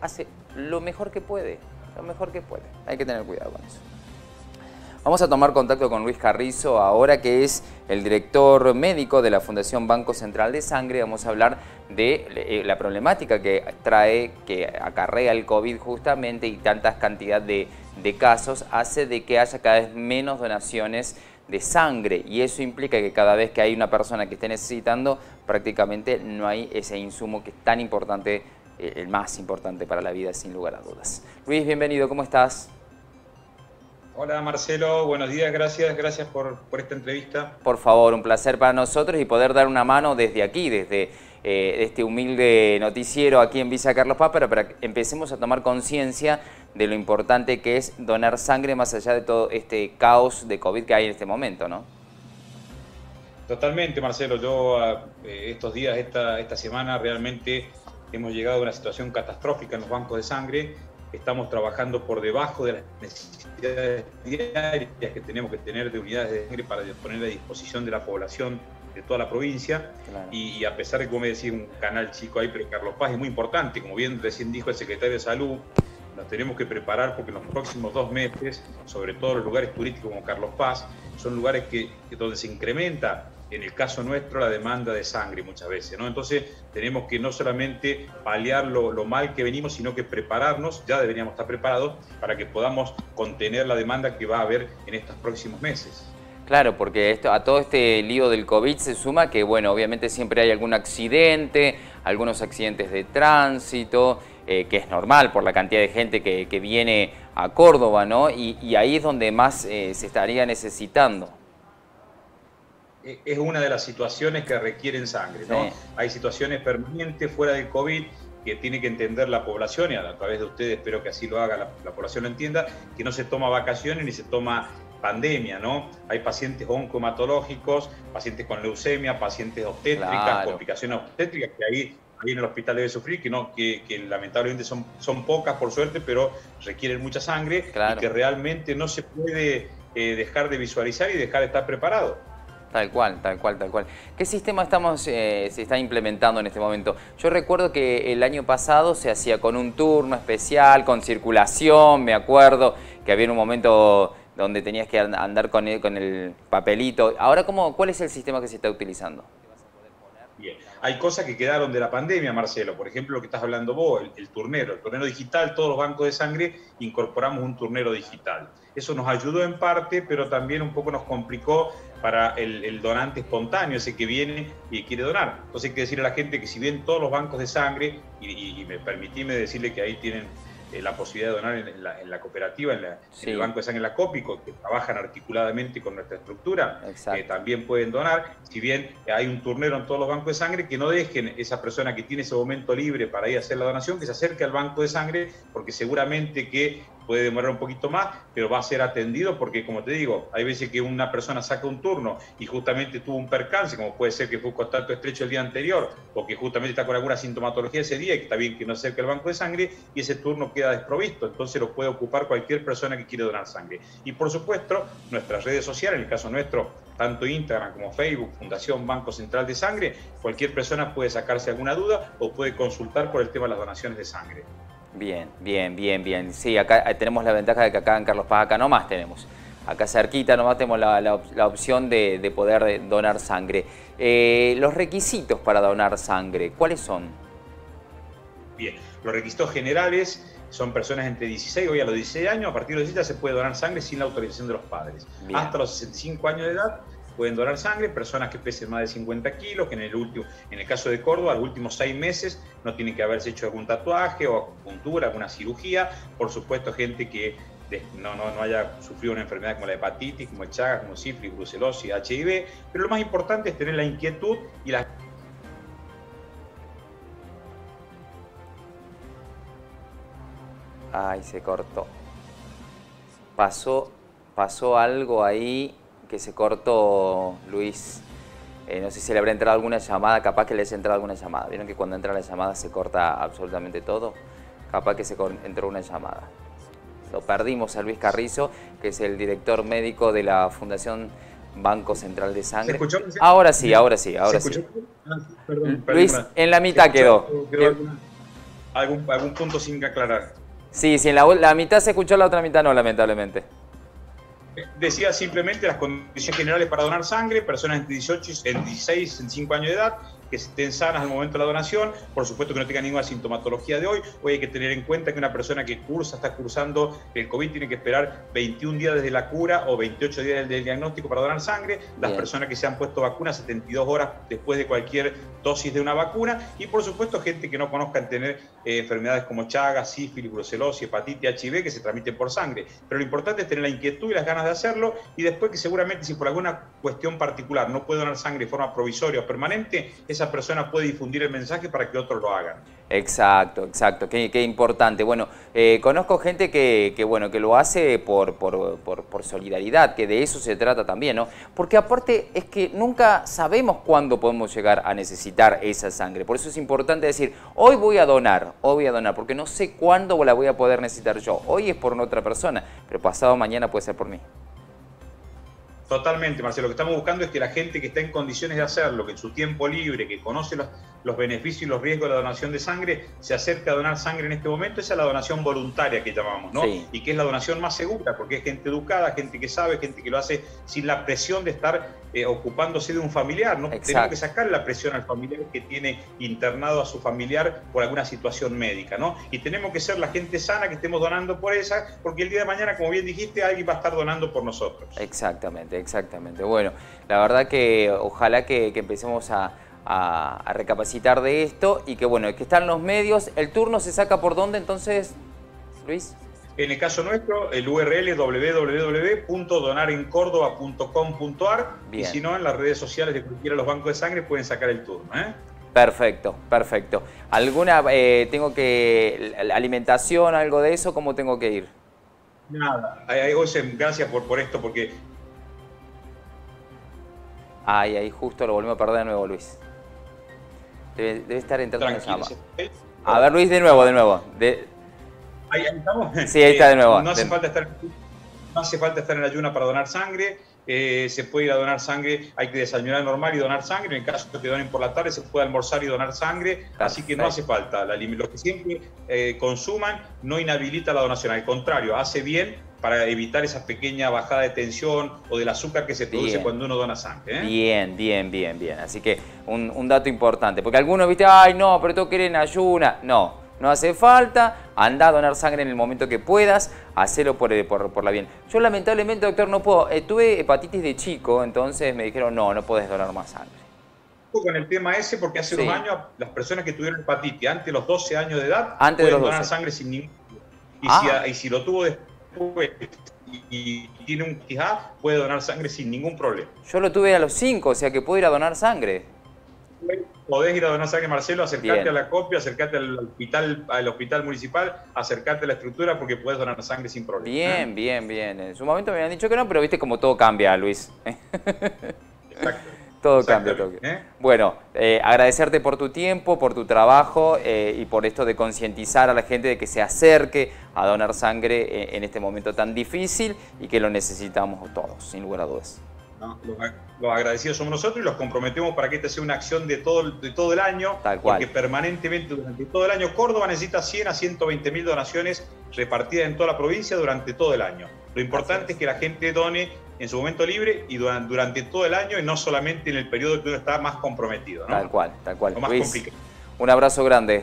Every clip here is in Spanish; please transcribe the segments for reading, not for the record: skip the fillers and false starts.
hace lo mejor que puede, Hay que tener cuidado con eso. Vamos a tomar contacto con Luis Carrizo ahora, que es el director médico de la Fundación Banco Central de Sangre. Vamos a hablar de la problemática que acarrea el COVID justamente, y tantas cantidad de casos hace de que haya cada vez menos donaciones de sangre, y eso implica que cada vez que hay una persona que esté necesitando, prácticamente no hay ese insumo que es tan importante, el más importante para la vida, sin lugar a dudas. Luis, bienvenido, ¿cómo estás? Hola Marcelo, buenos días, gracias por esta entrevista. Por favor, un placer para nosotros, y poder dar una mano desde aquí, desde este humilde noticiero aquí en Villa Carlos Paz, para que empecemos a tomar conciencia de lo importante que es donar sangre, más allá de todo este caos de COVID que hay en este momento, ¿no? Totalmente, Marcelo. Yo estos días, esta semana, realmente hemos llegado a una situación catastrófica en los bancos de sangre. Estamos trabajando por debajo de las necesidades diarias que tenemos que tener de unidades de sangre para poner a disposición de la población de toda la provincia. Claro. Y a pesar de que, como me decía, un canal chico ahí, pero Carlos Paz es muy importante, como bien recién dijo el secretario de Salud, nos tenemos que preparar porque en los próximos 2 meses, sobre todo los lugares turísticos como Carlos Paz, son lugares donde se incrementa, en el caso nuestro, la demanda de sangre muchas veces, ¿no? Entonces tenemos que no solamente paliar lo mal que venimos, sino que prepararnos, ya deberíamos estar preparados para que podamos contener la demanda que va a haber en estos próximos meses. Claro, porque a todo este lío del COVID se suma que, bueno, obviamente siempre hay algún accidente, algunos accidentes de tránsito, que es normal por la cantidad de gente que viene a Córdoba, ¿no? Y ahí es donde más se estaría necesitando. Es una de las situaciones que requieren sangre, ¿no? Sí. Hay situaciones permanentes fuera del COVID que tiene que entender la población, y a través de ustedes espero que así lo haga, la población lo entienda, que no se toma vacaciones ni se toma pandemia, ¿no? Hay pacientes oncohematológicos, pacientes con leucemia, pacientes obstétricas, claro, complicaciones obstétricas que ahí en el hospital debe sufrir, que lamentablemente son pocas por suerte, pero requieren mucha sangre, claro, y que realmente no se puede dejar de visualizar y dejar de estar preparado. Tal cual. ¿Qué sistema se está implementando en este momento? Yo recuerdo que el año pasado se hacía con un turno especial, con circulación, me acuerdo que había un momento donde tenías que andar con el papelito. Ahora, ¿cuál es el sistema que se está utilizando? Bien, hay cosas que quedaron de la pandemia, Marcelo. Por ejemplo, lo que estás hablando vos, el turnero digital. Todos los bancos de sangre incorporamos un turnero digital. Eso nos ayudó en parte, pero también un poco nos complicó para el donante espontáneo, ese que viene y quiere donar. Entonces hay que decirle a la gente que si bien todos los bancos de sangre, y permitime decirle que ahí tienen la posibilidad de donar en la cooperativa, en el Banco de Sangre, en la COPICO, que trabajan articuladamente con nuestra estructura, también pueden donar. Si bien hay un turnero en todos los bancos de sangre, que no dejen esa persona que tiene ese momento libre para ir a hacer la donación, que se acerque al banco de sangre, porque seguramente que puede demorar un poquito más, pero va a ser atendido, porque, como te digo, hay veces que una persona saca un turno y justamente tuvo un percance, como puede ser que fue contacto estrecho el día anterior, o que justamente está con alguna sintomatología ese día, y que está bien que no se acerque al banco de sangre, y ese turno queda desprovisto. Entonces lo puede ocupar cualquier persona que quiere donar sangre. Y por supuesto, nuestras redes sociales, en el caso nuestro, tanto Instagram como Facebook, Fundación Banco Central de Sangre, cualquier persona puede sacarse alguna duda o puede consultar por el tema de las donaciones de sangre. Bien. Sí, acá tenemos la ventaja de que acá en Carlos Paz, acá nomás tenemos. Acá cerquita nomás tenemos la opción de poder donar sangre. Los requisitos para donar sangre, ¿cuáles son? Bien, los requisitos generales son personas entre 16, hoy a los 16 años, a partir de los 16 ya se puede donar sangre sin la autorización de los padres. Bien. Hasta los 65 años de edad pueden donar sangre, personas que pesen más de 50 kilos, que en el caso de Córdoba, los últimos 6 meses no tienen que haberse hecho algún tatuaje o acupuntura, alguna cirugía. Por supuesto, gente que no haya sufrido una enfermedad como la hepatitis, como el Chagas, como sífilis, brucelosis, HIV. Pero lo más importante es tener la inquietud y la... Ay, se cortó. Pasó algo ahí que se cortó, Luis. No sé si le habrá entrado alguna llamada, capaz que le haya entrado alguna llamada. ¿Vieron que cuando entra la llamada se corta absolutamente todo? Capaz que entró una llamada. Lo perdimos a Luis Carrizo, que es el director médico de la Fundación Banco Central de Sangre. ¿Se escuchó? Ahora sí. Perdón, Luis, en la mitad quedó. algún punto sin aclarar. Sí, sí, en la mitad se escuchó, la otra mitad no, lamentablemente. Decía simplemente las condiciones generales para donar sangre, personas entre 18 y 16, en 5 años de edad, que estén sanas al momento de la donación, por supuesto que no tengan ninguna sintomatología de hoy. Hoy hay que tener en cuenta que una persona que está cursando el COVID tiene que esperar 21 días desde la cura o 28 días del diagnóstico para donar sangre. Las personas que se han puesto vacunas 72 horas después de cualquier dosis de una vacuna, y por supuesto gente que no conozcan tener enfermedades como Chagas, sífilis, brucelosis, hepatitis, HIV, que se transmiten por sangre. Pero lo importante es tener la inquietud y las ganas de hacerlo, y después que seguramente si por alguna cuestión particular no puede donar sangre de forma provisoria o permanente, esa persona puede difundir el mensaje para que otros lo hagan. Exacto, exacto, qué importante. Bueno, conozco gente bueno, que lo hace por solidaridad, que de eso se trata también, ¿no? Porque aparte es que nunca sabemos cuándo podemos llegar a necesitar esa sangre. Por eso es importante decir, hoy voy a donar, porque no sé cuándo la voy a poder necesitar yo. Hoy es por otra persona, pero pasado mañana puede ser por mí. Totalmente, Marcelo. Lo que estamos buscando es que la gente que está en condiciones de hacerlo, que en su tiempo libre, que conoce los beneficios y los riesgos de la donación de sangre, se acerque a donar sangre en este momento. Esa es la donación voluntaria que llamamos, ¿no? Sí. Y que es la donación más segura, porque es gente educada, gente que sabe, gente que lo hace sin la presión de estar ocupándose de un familiar, ¿no? Tenemos que sacar la presión al familiar que tiene internado a su familiar por alguna situación médica, ¿no? Y tenemos que ser la gente sana que estemos donando por esa, porque el día de mañana, como bien dijiste, alguien va a estar donando por nosotros. Exactamente, exactamente. Bueno, la verdad que ojalá que empecemos a recapacitar de esto, y que bueno, que están los medios. ¿El turno se saca por dónde entonces, Luis? En el caso nuestro, el URL es www.donarencórdoba.com.ar, y si no, en las redes sociales de cualquiera de los bancos de sangre pueden sacar el turno, ¿eh? Perfecto, perfecto. ¿Alguna, tengo que, alimentación, algo de eso, cómo tengo que ir? Nada, gracias por esto, porque... Ahí justo lo volvimos a perder de nuevo, Luis. Debe estar entrando en esa... A ver, Luis, de nuevo. Ahí estamos. Sí, ahí está de nuevo. No hace falta estar en ayuna para donar sangre. Se puede ir a donar sangre, hay que desayunar normal y donar sangre. En el caso de que donen por la tarde, se puede almorzar y donar sangre. Perfecto. Así que no hace falta. Lo que siempre consuman no inhabilita la donación. Al contrario, hace bien para evitar esa pequeña bajada de tensión o del azúcar que se produce cuando uno dona sangre, ¿eh? Bien. Así que un dato importante. Porque algunos, viste, ay, no, pero tengo que ir en ayuna. No hace falta, anda a donar sangre en el momento que puedas, hacelo por la bien. Yo lamentablemente, doctor, no puedo. Tuve hepatitis de chico, entonces me dijeron, no podés donar más sangre. Con el tema ese, porque hace 2 años las personas que tuvieron hepatitis antes de los 12 años de edad pueden donar sangre sin ningún... Y si lo tuvo después y tiene un quijá, puede donar sangre sin ningún problema. Yo lo tuve a los 5, o sea que puedo ir a donar sangre. Podés ir a donar sangre, Marcelo, acercarte a la copia, acercarte al hospital municipal, acercarte a la estructura, porque puedes donar sangre sin problema. Bien. En su momento me habían dicho que no, pero viste como todo cambia, Luis. Exacto. Todo cambia. Bueno, agradecerte por tu tiempo, por tu trabajo y por esto de concientizar a la gente de que se acerque a donar sangre en este momento tan difícil y que lo necesitamos todos, sin lugar a dudas. ¿No? Los agradecidos somos nosotros y los comprometemos para que esta sea una acción de todo el año. Tal cual. Porque permanentemente durante todo el año Córdoba necesita 100 a 120 mil donaciones repartidas en toda la provincia durante todo el año. Lo importante es que la gente done en su momento libre y durante todo el año, y no solamente en el periodo que uno está más comprometido, ¿no? Tal cual. Lo más complicado. Un abrazo grande.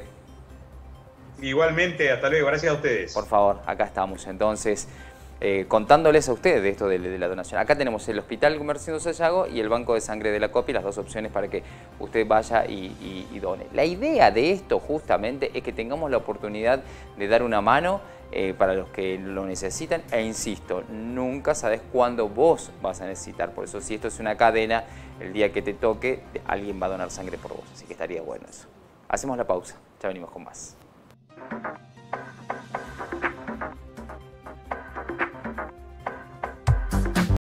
Igualmente, hasta luego. Gracias a ustedes. Por favor, acá estamos entonces. Contándoles a ustedes de esto de la donación. Acá tenemos el Hospital Comerciando Sayago y el Banco de Sangre de la Copia, las dos opciones para que usted vaya y done. La idea de esto justamente es que tengamos la oportunidad de dar una mano para los que lo necesitan, e insisto, nunca sabes cuándo vos vas a necesitar. Por eso, si esto es una cadena, el día que te toque, alguien va a donar sangre por vos. Así que estaría bueno eso. Hacemos la pausa, ya venimos con más.